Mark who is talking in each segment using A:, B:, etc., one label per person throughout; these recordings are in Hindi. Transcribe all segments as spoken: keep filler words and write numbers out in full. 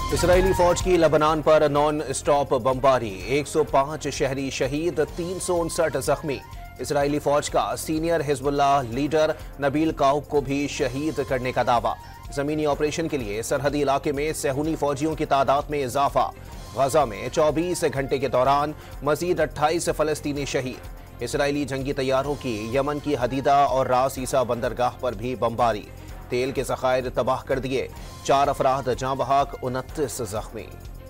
A: इसराइली फौज की लबनान पर नॉन स्टॉप बमबारी, एक सौ पाँच शहरी शहीद, तीन सौ उनसठ जख्मी। इसराइली फौज का senior Hezbollah leader Nabil Qaouk को भी शहीद करने का दावा। जमीनी ऑपरेशन के लिए सरहदी इलाके में सेहूनी फौजियों की तादाद में इजाफा। गजा में चौबीस घंटे के दौरान मजीद अट्ठाईस फलस्तीनी शहीद। इसराइली जंगी तैयारों की यमन की हदीदा और रास ईसा बंदरगाह पर भी बमबारी, तेल के ज़खायर तबाह कर दिए, चार अफराद जाँ बहक, उनतीस जख्मी।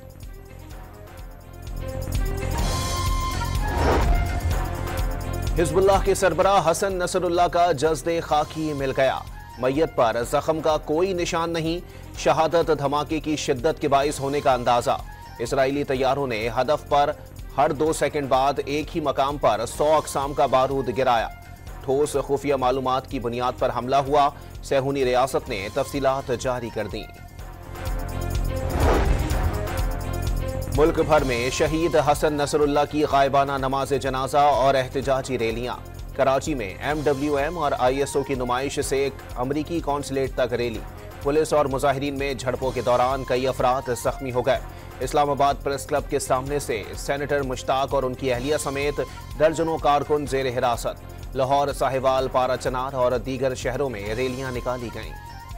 A: हिजबुल्लाह के सरबराह हसन नसरुल्लाह का जज्दे खाकी मिल गया, मैयत पर जख्म का कोई निशान नहीं, शहादत धमाके की शिद्दत के बाइस होने का अंदाजा। इसराइली तैयारों ने हदफ पर हर दो सेकंड बाद एक ही मकाम पर सौ अकसाम का बारूद गिराया। ठोस खुफिया मालूमात की बुनियाद पर हमला हुआ, सेहूनी रियासत ने तफसीलात जारी कर दी। मुल्क भर में शहीद हसन नसरुल्लाह की गायबाना नमाज जनाजा और एहतजाजी रैलियां। कराची में एम डब्ल्यू एम और आई एस ओ की नुमाइश से एक अमरीकी कॉन्सुलेट तक रैली। पुलिस और मुजाहिरीन में झड़पों के दौरान कई अफराद जख्मी हो गए। इस्लामाबाद प्रेस क्लब के सामने से सेनेटर मुश्ताक और उनकी अहलिया समेत दर्जनों कारकुन जेर हिरासत। लाहौर, साहिवाल, पारा चनार और दीगर शहरों में रैलियां निकाली गईं।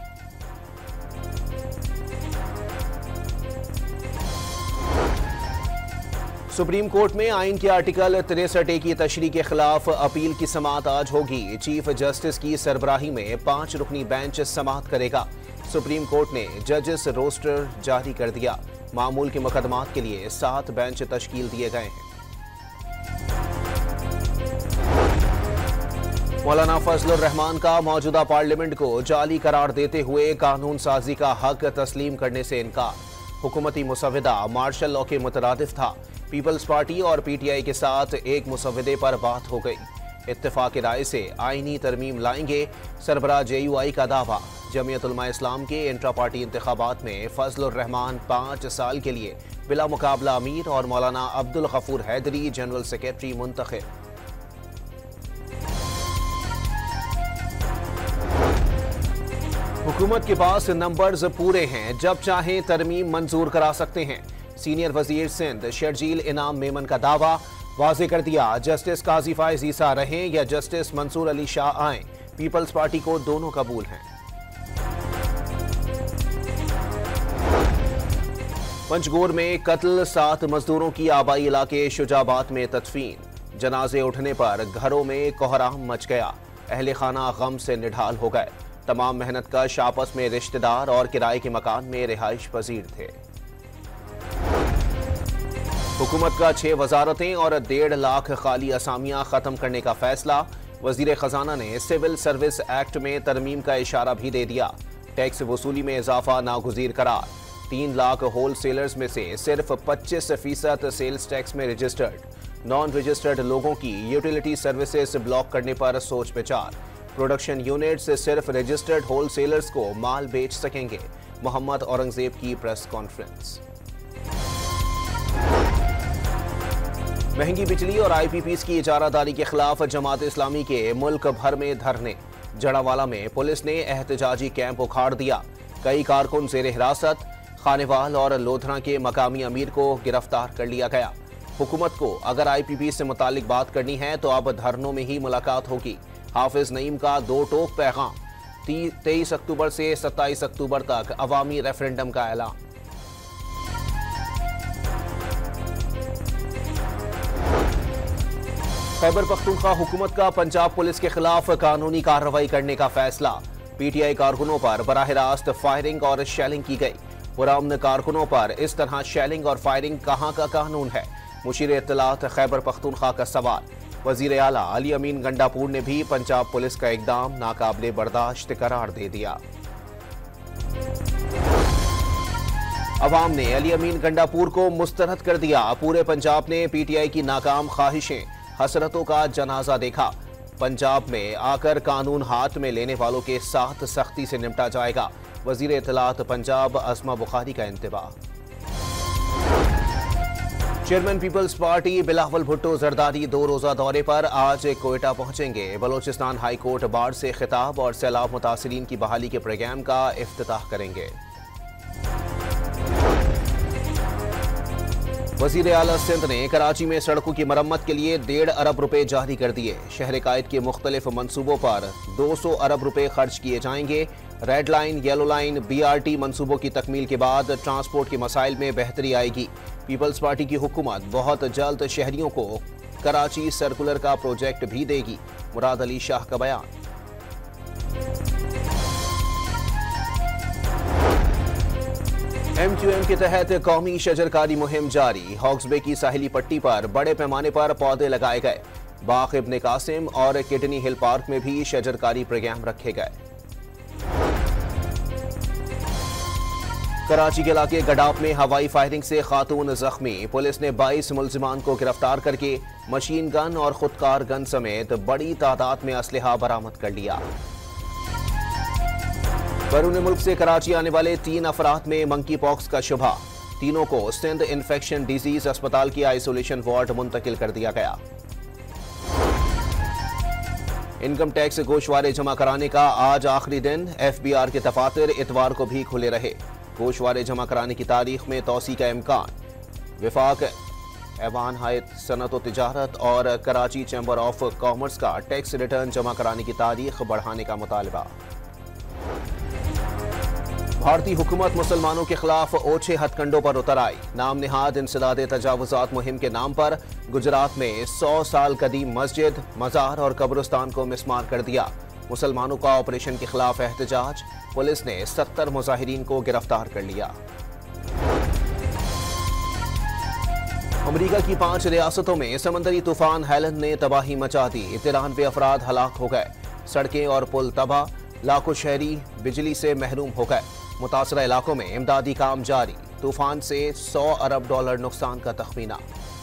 A: सुप्रीम कोर्ट में आइन के आर्टिकल तिरसठ ए की तशरीह के खिलाफ अपील की समाअत आज होगी। चीफ जस्टिस की सरबराही में पांच रुकनी बेंच समाअत करेगा। सुप्रीम कोर्ट ने जजेस रोस्टर जारी कर दिया। मामूल के मुकदमात के लिए सात बेंच तश्कील दिए गए हैं। मौलाना फजलुर रहमान का मौजूदा पार्लियामेंट को जाली करार देते हुए कानून साजी का हक तस्लीम करने से इनकार। हुकूमती मुसव्विदा मार्शल लॉ के मुतरादिफ था। पीपल्स पार्टी और पीटीआई के साथ एक मुसव्विदे पर बात हो गई। इत्तेफाक राय से आईनी तरमीम लाएंगे, सरबराह जेयूआई का दावा। जमीयत उलमा इस्लाम के इंट्रा पार्टी इंतखाबात में फजलुर रहमान पाँच साल के लिए बिला मुकाबला अमीर और मौलाना अब्दुल गफूर हैदरी जनरल सेक्रेटरी मुंतखब। हुकूमत के पास नंबर्स पूरे हैं, जब चाहें तरमीम मंजूर करा सकते हैं। सीनियर वजीर सिंध शर्जील इनाम मेमन का दावा। वाज़े कर दिया, जस्टिस काजी फायज ईसा रहें या जस्टिस मंसूर अली शाह आए, पीपल्स पार्टी को दोनों कबूल हैं। पंचगोर में कत्ल, सात मजदूरों की आबाई इलाके शुजाबाद में तदफीन। जनाजे उठने पर घरों में कोहराम मच गया, अहले खाना गम से निढाल हो गए। तमाम मेहनत कश आपस में रिश्तेदार और किराए के मकान में रिहाइश पजीर थे। हुकूमत का छह वजारतें और डेढ़ लाख खाली असामियां खत्म करने का फैसला। वजीर खजाना ने सिविल सर्विस एक्ट में तरमीम का इशारा भी दे दिया। टैक्स वसूली में इजाफा नागुज़ीर करार। तीन लाख होल सेलर्स में से सिर्फ पच्चीस फीसद सेल्स टैक्स में रजिस्टर्ड। नॉन रजिस्टर्ड लोगों की यूटिलिटी सर्विसेज ब्लॉक करने पर सोच विचार। प्रोडक्शन यूनिट से सिर्फ रजिस्टर्ड होल सेलर्स को माल बेच सकेंगे। मोहम्मद औरंगजेब की प्रेस कॉन्फ्रेंस। महंगी बिजली और आईपीपीस की इजारादारी के खिलाफ जमात इस्लामी के मुल्क भर में धरने। जड़ावाला में पुलिस ने एहतजाजी कैंप उखाड़ दिया। कई कारकुन जेर हिरासत। खानेवाल और लोधरा के मकामी अमीर को गिरफ्तार कर लिया गया। हुकूमत को अगर आईपीपीस से मुतालिक बात करनी है तो अब धरनों में ही मुलाकात होगी। हाफिज नईम का दो टोक पैगाम। तेईस अक्टूबर से सत्ताईस अक्टूबर तक अवामी रेफरेंडम का ऐलान। खैबर पख्तूनख्वा हुकूमत का पंजाब पुलिस के खिलाफ कानूनी कार्रवाई करने का फैसला। पीटीआई कारकुनों पर बराह रास्त फायरिंग और शेलिंग की गई। पुरअमन कारकुनों पर इस तरह शेलिंग और फायरिंग कहाँ का कानून है? मुशीर इत्तलात खैबर पख्तूनख्वा का सवाल। वजीर आला अली अमीन गंडापुर ने भी पंजाब पुलिस का इकदाम नाकाबिले बर्दाश्त करार दे दिया। अवाम ने अली अमीन गंडापुर को मुस्तरद कर दिया। पूरे पंजाब ने पीटीआई की नाकाम ख्वाहिशें, हसरतों का जनाजा देखा। पंजाब में आकर कानून हाथ में लेने वालों के साथ सख्ती से निपटा जाएगा। वजीर इत्तलात पंजाब अस्मा बुखारी का इंतबाह। चेयरमैन पीपल्स पार्टी बिलावल भुट्टो जरदारी दो रोजा दौरे पर आज कोयटा पहुंचेंगे। बलोचिस्तान हाई कोर्ट बाढ़ से खिताब और सैलाब मुतासिरीन की बहाली के प्रोग्राम का इफ्तिताह करेंगे। वजीर आला सिंध ने कराची में सड़कों की मरम्मत के लिए डेढ़ अरब रुपए जारी कर दिए। शहर कायद के मुख्तलिफ मंसूबों पर दो सौ अरब रुपए खर्च किए जाएंगे। Red line, yellow line, B R T मंसूबों की तकमील के बाद ट्रांसपोर्ट के मसाइल में बेहतरी आएगी। पीपल्स पार्टी की हुकूमत बहुत जल्द शहरियों को कराची सर्कुलर का प्रोजेक्ट भी देगी। मुराद अली शाह का बयान। एम क्यू एम के तहत कौमी शजरकारी मुहिम जारी। हॉक्सबे की साहिली पट्टी पर बड़े पैमाने पर पौधे लगाए गए। बाग इब्ने कासिम और किडनी हिल पार्क में भी शजरकारी प्रोग्राम रखे गए। कराची के इलाके गडाप में हवाई फायरिंग से खातून जख्मी। पुलिस ने बाईस मुल्जिमान को गिरफ्तार करके मशीन गन और खुदकार गन समेत बड़ी तादाद में असलहा बरामद कर लिया। बैरून मुल्क से कराची आने वाले तीन अफराद में मंकी पॉक्स का शुबा। तीनों को सिंध इन्फेक्शन डिजीज अस्पताल की आइसोलेशन वार्ड मुंतकिल कर दिया गया। इनकम टैक्स गोशवारे जमा कराने का आज आखिरी दिन। एफ बी आर के दफातर इतवार को भी खुले रहे। गोशवारे जमा कराने की तारीख में तोसी का इम्कान। विफाक, ऐवान हायत सनत व तिजारत और कराची चैम्बर ऑफ कॉमर्स का टैक्स रिटर्न जमा कराने की तारीख बढ़ाने का मुतालबा। भारतीय हुकूमत मुसलमानों के खिलाफ ओछे हथकंडों पर उतर आई। नाम निहाद इंसदाद तजावुजात मुहिम के नाम पर गुजरात में सौ साल कदीम मस्जिद, मजार और कब्रिस्तान को मिसमार कर दिया। मुसलमानों का ऑपरेशन के खिलाफ एहतजाज। पुलिस ने सत्तर मुजाहिरीन को गिरफ्तार कर लिया। अमरीका की पांच रियासतों में समंदरी तूफान हेलन ने तबाही मचा दी। तिरानवे अफराद हलाक हो गए। सड़कें और पुल तबाह। लाखों शहरी बिजली से महरूम हो गए। मुतासरा इलाकों में इमदादी काम जारी। तूफान से सौ अरब डॉलर नुकसान का तखमीना।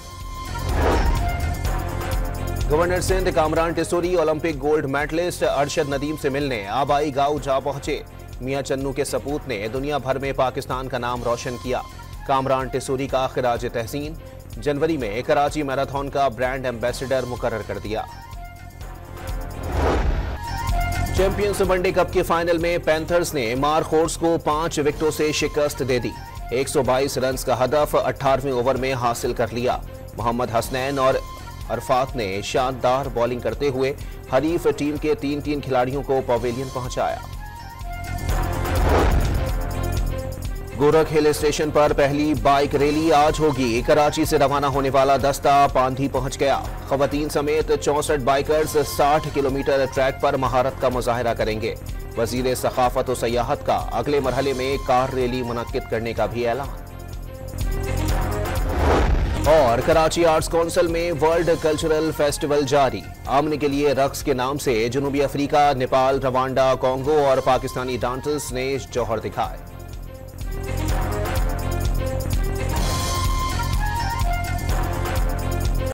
A: Governor Sindh Kamran Tessori Olympic gold medalist Arshad Nadeem से मिलने आबाई गांव जा पहुंचे। मियां चन्नू के सपूत ने दुनिया भर में पाकिस्तान का नाम रोशन किया। कामरान टिसोरी का खिराज तहसीन। जनवरी में कराची मैराथन का ब्रांड एम्बेसडर मुकर्रर कर दिया। चैंपियंस वनडे कप के फाइनल में पैंथर्स ने मारखोर्स को पांच विकेटों से शिकस्त दे दी। एक सौ बाईस रन का हदफ अठारहवें ओवर में हासिल कर लिया। मोहम्मद हसनैन और अरफात ने शानदार बॉलिंग करते हुए हरीफ टीम के तीन तीन खिलाड़ियों को पवेलियन पहुंचाया। गोरख हिल स्टेशन पर पहली बाइक रैली आज होगी। कराची से रवाना होने वाला दस्ता पांधी पहुंच गया। खवातीन समेत चौसठ बाइकर्स साठ किलोमीटर ट्रैक पर महारत का मुजाहिरा करेंगे। वजीर सखाफत और सयाहत का अगले मरहले में कार रैली मुनक्किद करने का भी ऐलान। और कराची आर्ट्स काउंसिल में वर्ल्ड कल्चरल फेस्टिवल जारी। आमने के लिए रक्स के नाम से जनूबी अफ्रीका, नेपाल, रवांडा, कांगो और पाकिस्तानी डांसर्स ने जौहर दिखाए।